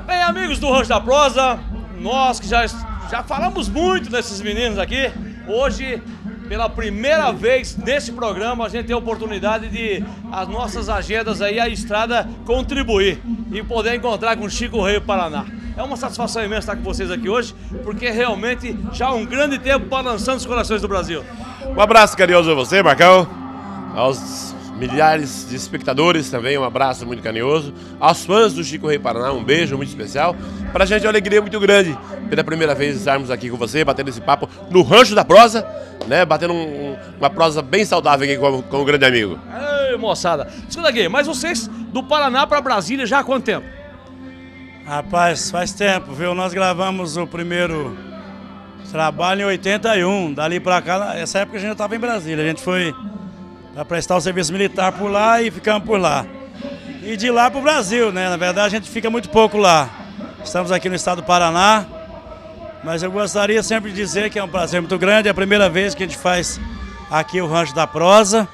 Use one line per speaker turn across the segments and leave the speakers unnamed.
Bem, amigos do Rancho da Prosa, nós que já falamos muito desses meninos aqui, hoje, pela primeira vez nesse programa, a gente tem a oportunidade de as nossas agendas aí, a estrada, contribuir e poder encontrar com Chico Rei do Paraná. É uma satisfação imensa estar com vocês aqui hoje, porque realmente já há um grande tempo balançando os corações do Brasil.
Um abraço carinhoso a você, Marcão, aos milhares de espectadores também, um abraço muito carinhoso, aos fãs do Chico Rei Paraná, um beijo muito especial. Pra gente é uma alegria muito grande, pela primeira vez estarmos aqui com você, batendo esse papo no Rancho da Prosa, né, batendo uma prosa bem saudável aqui com o grande amigo.
Ei, moçada, escuta aqui, mas vocês do Paraná pra Brasília já há quanto tempo?
Rapaz, faz tempo, viu? Nós gravamos o primeiro trabalho em 81, dali pra cá, nessa época a gente já estava em Brasília, a gente foi para prestar o serviço militar por lá e ficamos por lá. E de lá para o Brasil, né? Na verdade a gente fica muito pouco lá. Estamos aqui no estado do Paraná, mas eu gostaria sempre de dizer que é um prazer muito grande, é a primeira vez que a gente faz aqui o Rancho da Prosa.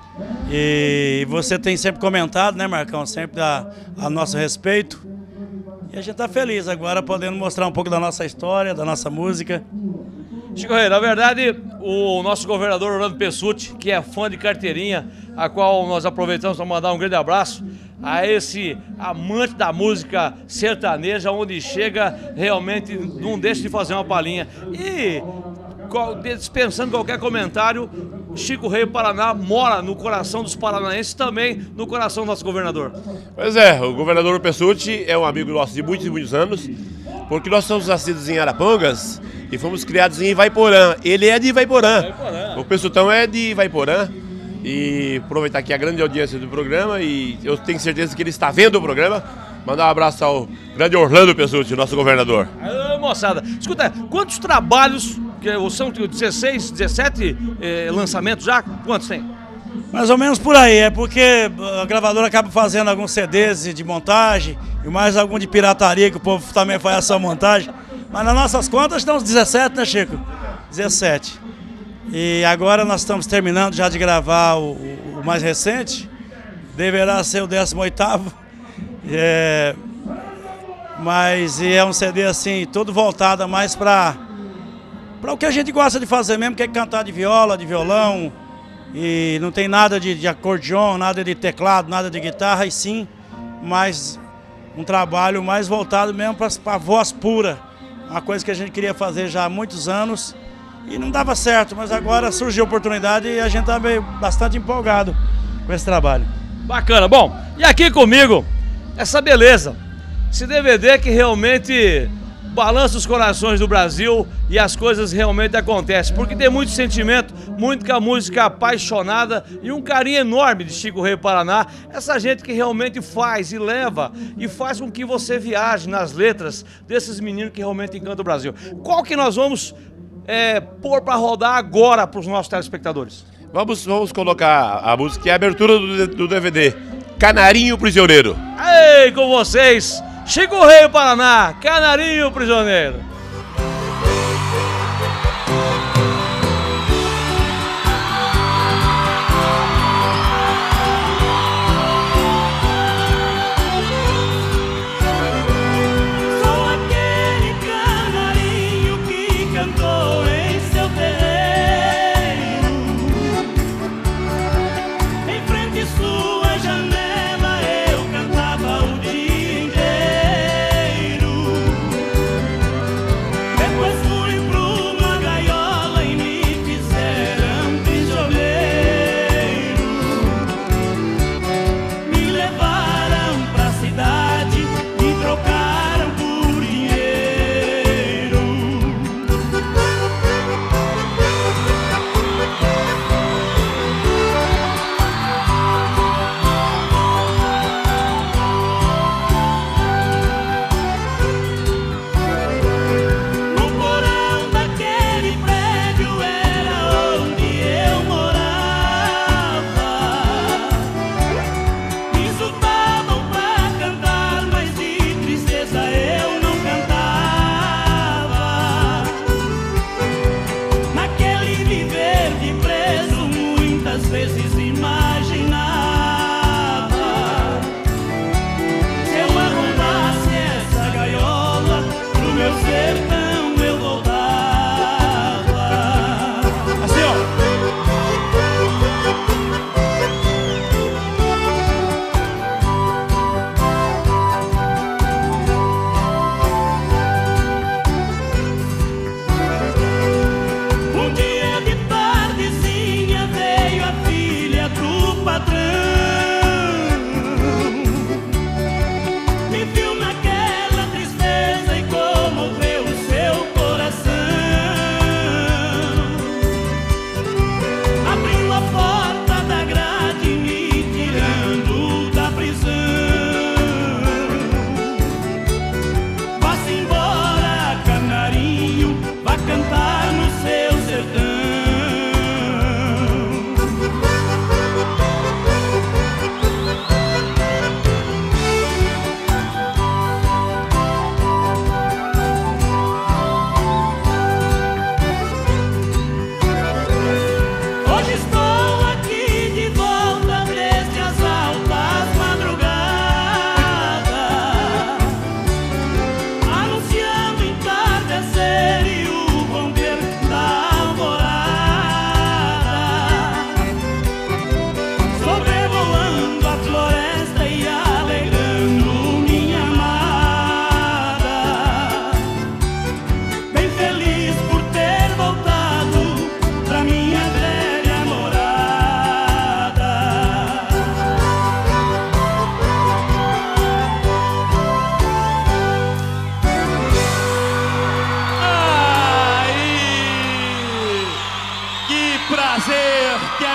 E você tem sempre comentado, né, Marcão, sempre a nosso respeito. E a gente está feliz agora podendo mostrar um pouco da nossa história, da nossa música.
Chico Rei, na verdade, o nosso governador Orlando Pessutti, que é fã de carteirinha, a qual nós aproveitamos para mandar um grande abraço a esse amante da música sertaneja, onde chega realmente não deixa de fazer uma palhinha. E dispensando qualquer comentário, Chico Rei do Paraná mora no coração dos paranaenses, também no coração do nosso governador.
Pois é, o governador Pessutti é um amigo nosso de muitos e muitos anos, porque nós somos nascidos em Arapongas e fomos criados em Ivaiporã. Ele é de Ivaiporã. O Pessutão é de Ivaiporã. E aproveitar aqui a grande audiência do programa, e eu tenho certeza que ele está vendo o programa. Mandar um abraço ao grande Orlando Pessutti, nosso governador.
Moçada, escuta, quantos trabalhos, que são 16, 17 lançamentos já? Quantos tem?
Mais ou menos por aí, é porque a gravadora acaba fazendo alguns CDs de montagem e mais algum de pirataria, que o povo também faz essa montagem. Mas nas nossas contas estão uns 17, né, Chico? 17. E agora nós estamos terminando já de gravar o mais recente, deverá ser o 18º. Mas é um CD assim, todo voltado mais para o que a gente gosta de fazer mesmo, que é cantar de viola, de violão. E não tem nada de acordeon, nada de teclado, nada de guitarra, e sim, mais um trabalho mais voltado mesmo para a voz pura. Uma coisa que a gente queria fazer já há muitos anos e não dava certo, mas agora surgiu a oportunidade e a gente está bastante empolgado com esse trabalho.
Bacana, bom, e aqui comigo, essa beleza, esse DVD que realmente balança os corações do Brasil e as coisas realmente acontecem, porque tem muito sentimento, muita música apaixonada e um carinho enorme de Chico Rei do Paraná, essa gente que realmente faz e leva e faz com que você viaje nas letras desses meninos que realmente encantam o Brasil. Qual que nós vamos pôr para rodar agora para os nossos telespectadores?
Vamos colocar a música que é a abertura do DVD, Canarinho Prisioneiro.
Ei, com vocês, Chico Rei do Paraná, Canarinho Prisioneiro.
Sou aquele canarinho que cantou em seu terreiro, em frente à sua janela eu cantava o dia inteiro.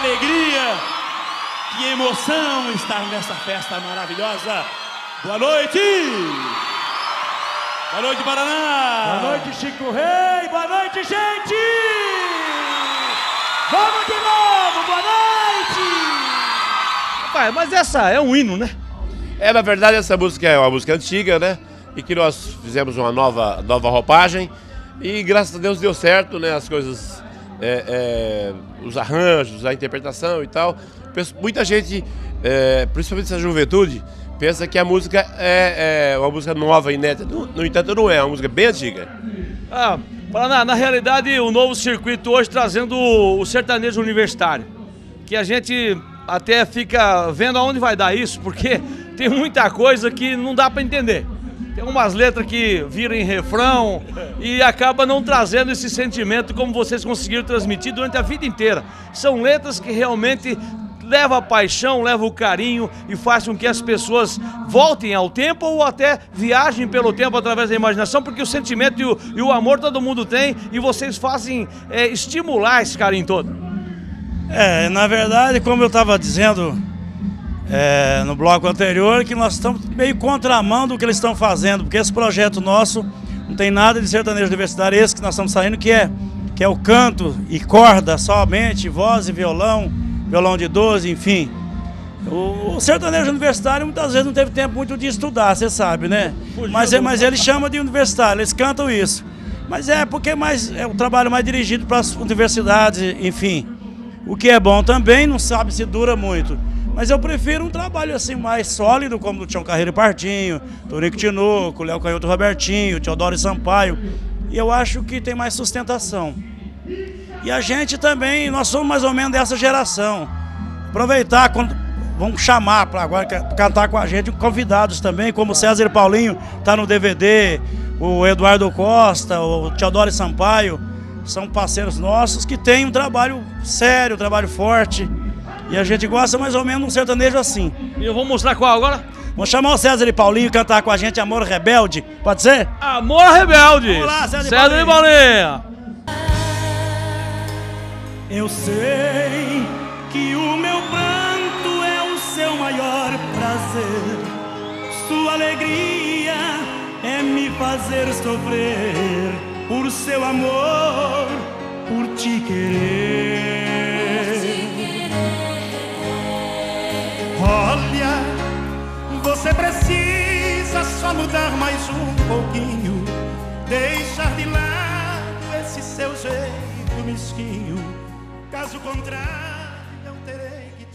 alegria, que emoção estar nessa festa maravilhosa. Boa noite! Boa noite, Paraná!
Boa noite, Chico Rei! Boa noite, gente! Vamos de novo! Boa noite!
Pai, mas essa é um hino, né?
Na verdade, essa música é uma música antiga, né? E que nós fizemos uma nova roupagem. E graças a Deus deu certo, né? As coisas, os arranjos, a interpretação e tal. Muita gente, principalmente essa juventude, pensa que a música é uma música nova, inédita. No entanto, não é uma música bem antiga.
Paraná, na realidade, o novo circuito hoje trazendo o sertanejo universitário. Que a gente até fica vendo aonde vai dar isso, porque tem muita coisa que não dá para entender. Tem umas letras que viram em refrão e acaba não trazendo esse sentimento como vocês conseguiram transmitir durante a vida inteira. São letras que realmente levam a paixão, levam o carinho e faz com que as pessoas voltem ao tempo ou até viajem pelo tempo através da imaginação, porque o sentimento e o amor todo mundo tem e vocês fazem estimular esse carinho todo.
Na verdade, como eu estava dizendo no bloco anterior, que nós estamos meio contramão do que eles estão fazendo, porque esse projeto nosso não tem nada de sertanejo universitário, esse que nós estamos saindo, que é o canto e corda somente, voz e violão de 12, enfim. O sertanejo universitário muitas vezes não teve tempo muito de estudar, você sabe, né? Mas ele chama de universitário, eles cantam isso. Mas porque é um trabalho mais dirigido para as universidades, enfim. O que é bom também, não sabe se dura muito. Mas eu prefiro um trabalho assim mais sólido, como do Tião Carreiro e Partinho, Tonico Tinoco, Léo Canhoto Robertinho, Teodoro e Sampaio. E eu acho que tem mais sustentação. E a gente também, nós somos mais ou menos dessa geração. Aproveitar, vamos chamar para agora cantar com a gente convidados também, como o César e Paulinho, tá no DVD, o Eduardo Costa, o Teodoro e Sampaio, são parceiros nossos que têm um trabalho sério, um trabalho forte. E a gente gosta mais ou menos de um sertanejo assim.
E eu vou mostrar qual agora?
Vamos chamar o César e Paulinho cantar com a gente Amor Rebelde, pode ser?
Amor Rebelde!
Vamos lá, César
e Paulinho!
Eu sei que o meu pranto é o seu maior prazer. Sua alegria é me fazer sofrer por seu amor, por te querer. Olha, você precisa só mudar mais um pouquinho, deixar de lado esse seu jeito mesquinho. Caso contrário, eu terei que